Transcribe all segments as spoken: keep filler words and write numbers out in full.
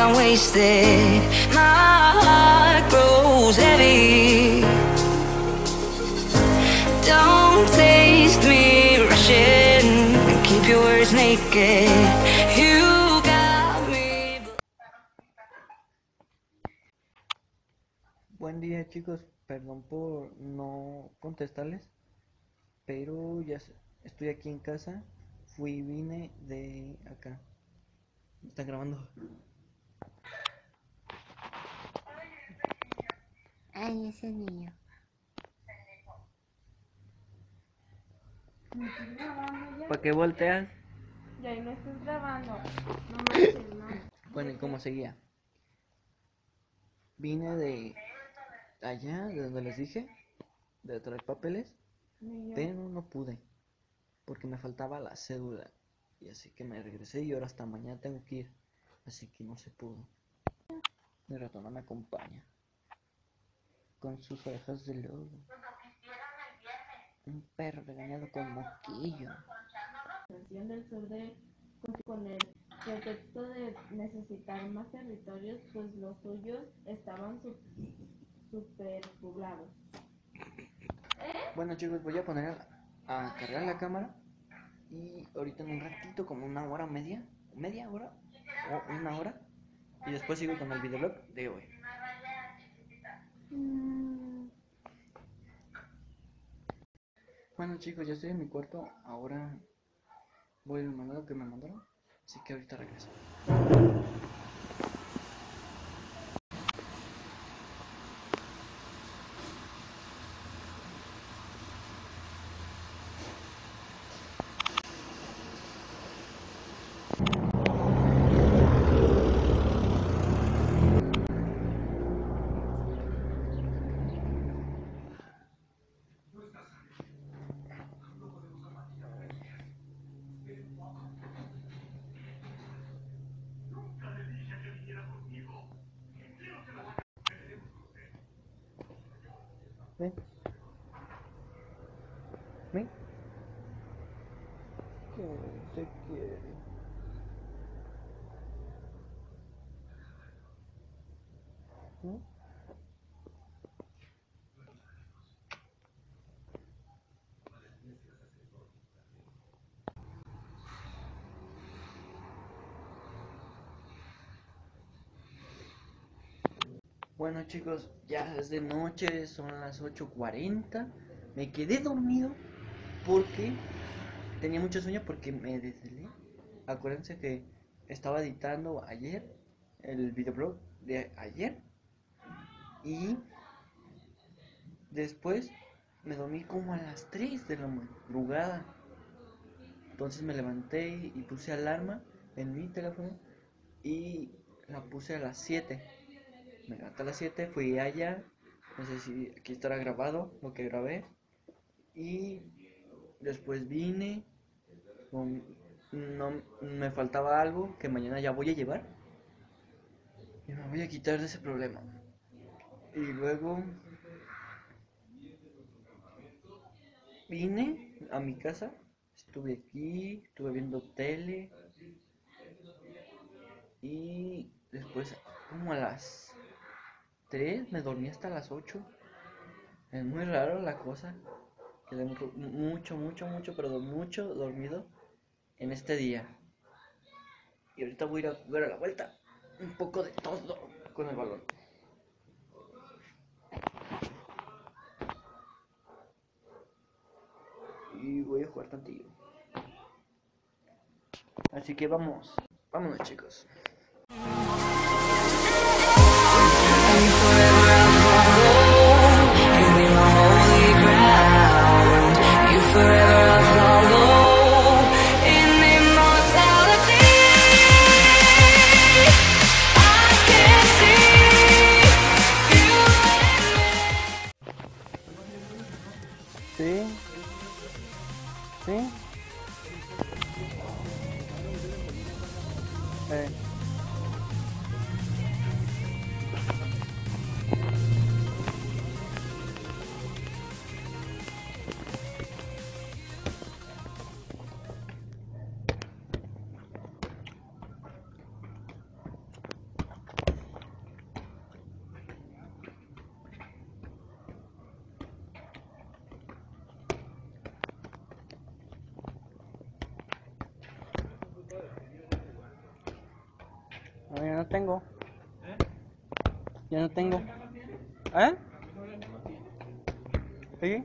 I'm wasted. My heart grows heavy. Don't taste me rushing and keep your words naked. You got me. Buen día, chicos, perdón por no contestarles, pero ya sé, estoy aquí en casa. Fui, vine de acá. ¿Me están grabando? Ay, ese niño. ¿Me estás grabando ya? ¿Para qué volteas? Ya ahí no estás grabando. No manches, no. Bueno, ¿y cómo seguía? Vine de allá, de donde les dije, de traer papeles, Ni yo. pero no pude, porque me faltaba la cédula. Y así que me regresé y ahora hasta mañana tengo que ir, así que no se pudo. Mi rato no me acompaña, con sus orejas de lobo. Un perro regañado con moquillo. Nación del Sur de con el pretexto de necesitar más territorios, pues los suyos estaban su- superpoblados. Bueno, chicos, voy a poner a, a cargar la cámara. Y ahorita en un ratito, como una hora media, media hora o una hora, y después sigo con el videoblog de hoy. Bueno, chicos, ya estoy en mi cuarto. Ahora voy a mandar lo que me mandaron, así que ahorita regreso. Ven. Ven. ¿Qué se quiere? ¿No? Bueno, chicos, ya es de noche, son las ocho cuarenta. Me quedé dormido porque tenía mucho sueño, porque me desvelé. Acuérdense que estaba editando ayer el videoblog de ayer y después me dormí como a las tres de la madrugada. Entonces me levanté y puse alarma en mi teléfono y la puse a las siete. Me levanté a las siete, fui allá, no sé si aquí estará grabado lo que grabé, y después vine, con, no me faltaba algo que mañana ya voy a llevar y me voy a quitar de ese problema. Y luego vine a mi casa, estuve aquí, estuve viendo tele y después como a las tres me dormí hasta las ocho. Es muy raro la cosa. Quedé mucho, mucho, mucho, pero mucho dormido en este día. Y ahorita voy a ir a jugar a la vuelta un poco de todo con el balón. Y voy a jugar tantillo. Así que vamos, vámonos, chicos. Sí, sí. Eh. No, ya no tengo. Ya no tengo. ¿Eh? ¿Sí?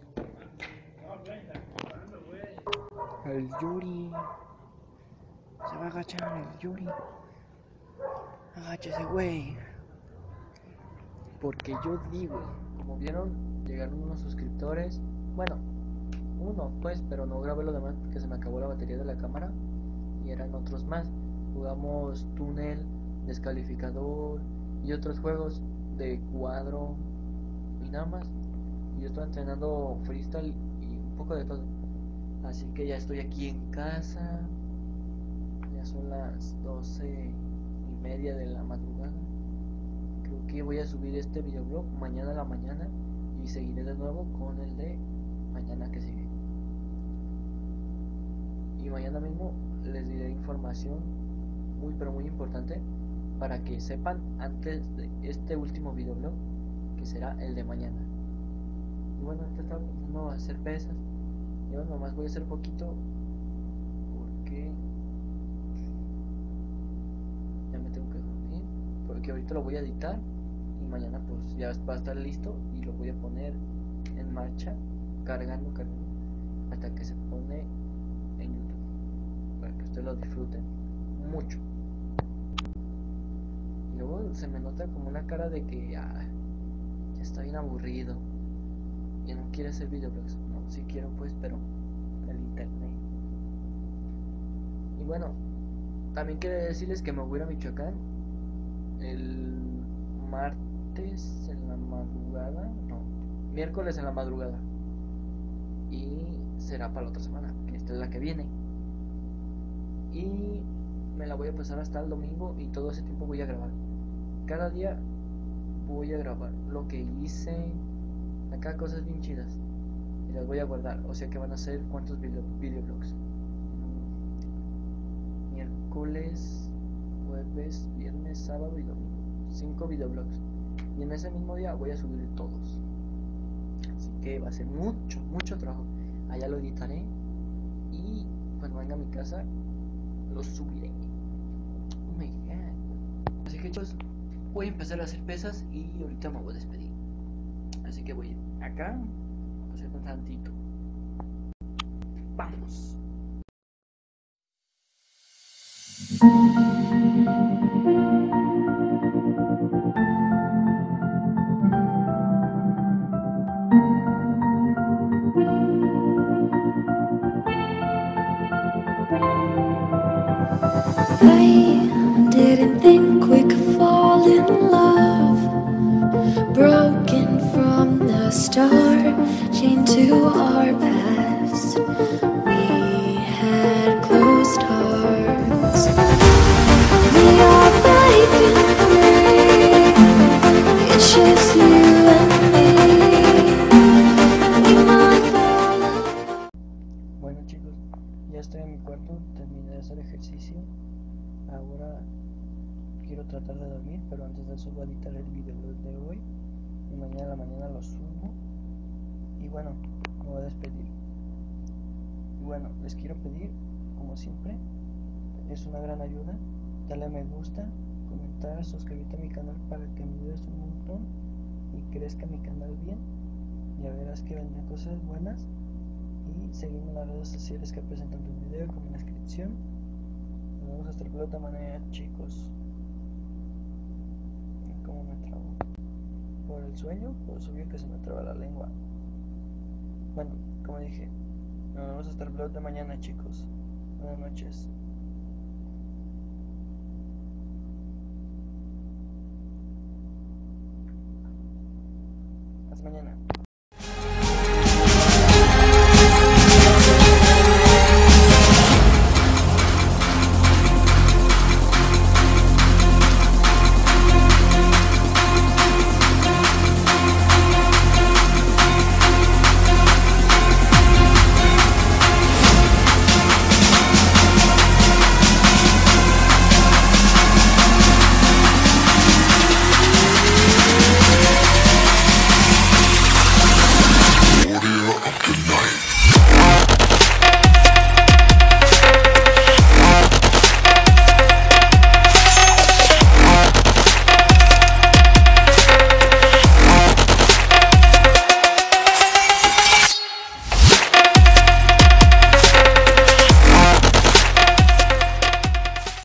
El Yuri. Se va a agachar el Yuri. Agáchese, güey. Porque yo digo, como vieron, llegaron unos suscriptores. Bueno, uno pues, pero no grabé lo demás porque se me acabó la batería de la cámara. Y eran otros más. Jugamos Túnel, Descalificador y otros juegos de cuadro y nada más. Y yo estoy entrenando freestyle y un poco de todo. Así que ya estoy aquí en casa. Ya son las doce y media de la madrugada. Creo que voy a subir este videoblog mañana a la mañana y seguiré de nuevo con el de mañana que sigue. Y mañana mismo les diré información muy pero muy importante para que sepan antes de este último videoblog, que será el de mañana. Y bueno, ahorita estaba pensando hacer pesas. Yo nomás voy a hacer poquito porque ya me tengo que dormir, porque ahorita lo voy a editar y mañana pues ya va a estar listo y lo voy a poner en marcha, cargando, cargando, hasta que se pone en YouTube, para que ustedes lo disfruten mucho. Y luego se me nota como una cara de que ah, ya está bien aburrido y no quiere hacer videoblogs. No, sí quiero pues, pero el internet. Y bueno, también quiero decirles que me voy a Michoacán el martes en la madrugada, no, miércoles en la madrugada. Y será para la otra semana, que esta es la que viene. Y me la voy a pasar hasta el domingo y todo ese tiempo voy a grabar. Cada día voy a grabar lo que hice, acá cosas bien chidas. Y las voy a guardar, o sea que van a ser cuántos video, videoblogs. Miércoles, jueves, viernes, sábado y domingo. Cinco videoblogs. Y en ese mismo día voy a subir todos. Así que va a ser mucho, mucho trabajo. Allá lo editaré y cuando venga a mi casa lo subiré. Oh my god. Así que chicos, voy a empezar a hacer pesas y ahorita me voy a despedir. Así que voy acá a hacer un tantito. Vamos. I didn't think we could fall in love. Broken from the start, chained to our past. We had closed hearts. We are breaking free. It's just you and me. We might fall apart. Bueno chicos, ya estoy en mi cuarto, terminé de hacer ejercicio. Ahora quiero tratar de dormir, pero antes de eso voy a editar el video de hoy y mañana a la mañana lo subo. Y bueno, me voy a despedir. Y bueno, les quiero pedir, como siempre, es una gran ayuda, dale a me gusta, comentar, suscribirte a mi canal para que me ayudes un montón y crezca mi canal bien. Ya verás que vendrán cosas buenas. Y seguirme en las redes sociales que presentan tu video, como en la descripción. Nos vemos hasta la próxima manera, chicos. ¿Cómo me trabo? Por el sueño, pues obvio que se me traba la lengua. Bueno, como dije, nos vemos hasta el vlog de mañana, chicos. Buenas noches. Hasta mañana.